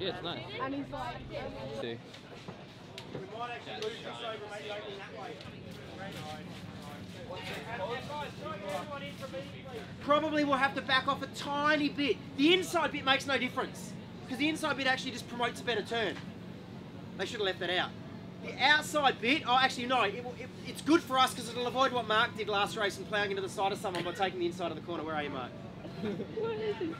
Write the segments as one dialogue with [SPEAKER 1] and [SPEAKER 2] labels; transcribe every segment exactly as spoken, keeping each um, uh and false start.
[SPEAKER 1] Yeah, it's nice.
[SPEAKER 2] And he's like,
[SPEAKER 1] See.
[SPEAKER 3] We might actually lose this over maybe opening that way. Probably we'll have to back off a tiny bit. The inside bit makes no difference because the inside bit actually just promotes a better turn. They should have left that out. The outside bit, oh actually no, it, it, it's good for us because it'll avoid what Mark did last race and ploughing into the side of someone by taking the inside of the corner. Where are you, Mark?
[SPEAKER 1] What is he?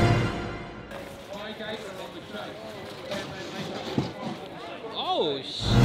[SPEAKER 1] Oh, shit.